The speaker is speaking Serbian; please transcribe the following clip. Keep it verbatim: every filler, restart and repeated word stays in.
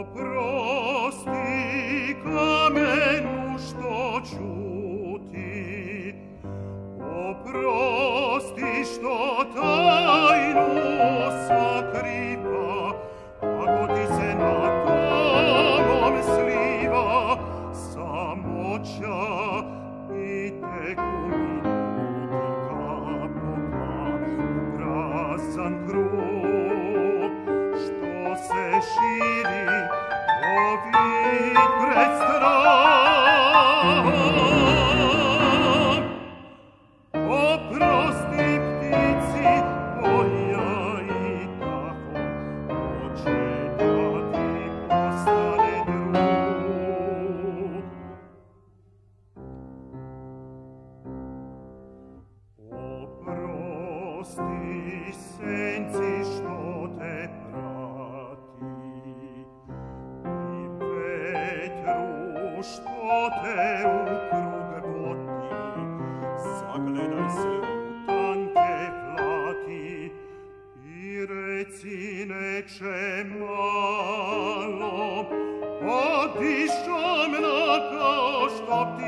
Oprosti kamenu što ćuti, oprosti što tajnu sakriva, ako ti se na tomom sliva samoća i teku minuti kap po kap u prazan krug, što se širi ovid pred strahom. Oprosti ptici polja i tako, hoće da ti postane drug. Oprosti senci što te prati i vetru što te u krug goti. Zagledaj se u tanke plati i reci nečem malom, odišom na kao što ti